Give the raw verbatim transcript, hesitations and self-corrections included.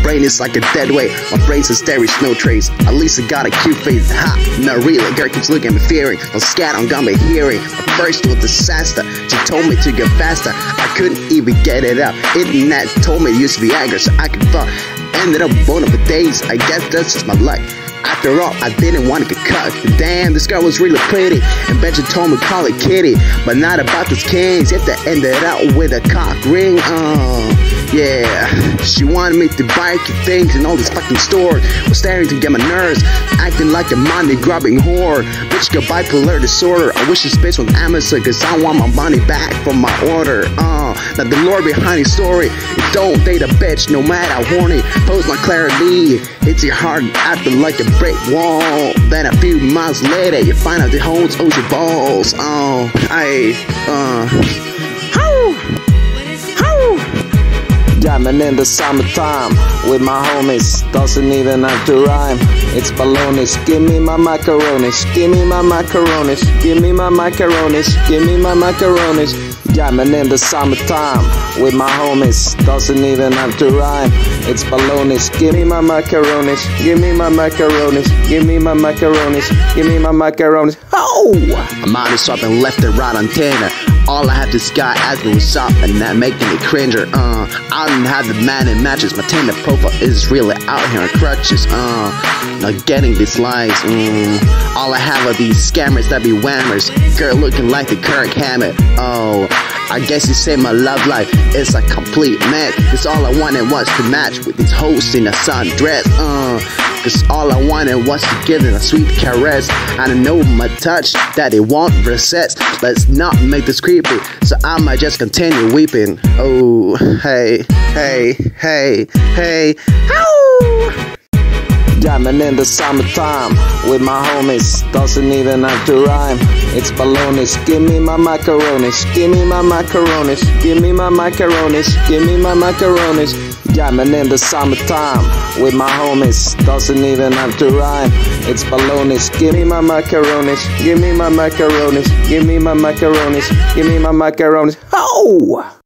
brain is like a dead weight. My brain's a there is no trace. At least I got a cute face. Ha, not really. Girl keeps looking at me fearing. I'm scared, I'm gonna be hearing. My first was disaster. She told me to get faster. I couldn't even get it out. Internet told me to use Viagra so I could fuck. Ended up born for days. I guess that's just my luck. After all, I didn't want to get cut. Damn, this girl was really pretty. And Benji told me call it Kitty. But not about this kings. Yet they ended out with a cock ring. Oh, yeah. She wanted me to buy cute things in all these fucking stores. Was staring to get my nerves. Acting like a money grubbing whore. Bitch got bipolar disorder. I wish this bitch was Amazon, cause I want my money back from my order. Uh, now the lore behind the story. You don't date a bitch no matter how horny. Post my clarity. Hits your heart acting like a brick wall. Then a few months later you find out the holes owes your balls. Oh, I, uh, how, how. Jamming in the summertime with my homies, doesn't even have to rhyme. It's baloney. Give me my macaronis, give me my macaronis, give me my macaronis, give me my macaronis. Jamming in the summertime with my homies, doesn't even have to rhyme. It's baloney. Give me my macaronis, give me my macaronis, give me my macaronis, give me my macaronis. Oh! I'm on this up and left and right antenna. All I have this guy asking what's up and that making me cringer. Uh, I don't have the man in matches. My Tinder profile is really out here on crutches. Uh, not getting these lies. Mm. All I have are these scammers that be whammers. Girl looking like the Kirk Hammett. Oh, I guess you say my love life is a complete mess. Cause all I wanted was to match with these hoes in a sundress. Uh, Cause all I wanted was to give them a sweet caress. I don't know my touch that it won't resist. Let's not make this creepy, so I might just continue weeping. Oh, hey, hey, hey, hey, ow! Jamming in the summertime with my homies, doesn't even have to rhyme. It's baloney. Give me my macaronis, give me my macaronis, give me my macaronis, give me my macaronis. Jamming in the summertime with my homies, doesn't even have to rhyme. It's baloney. Give me my macaronis, give me my macaronis, give me my macaronis, give me my macaronis. Oh!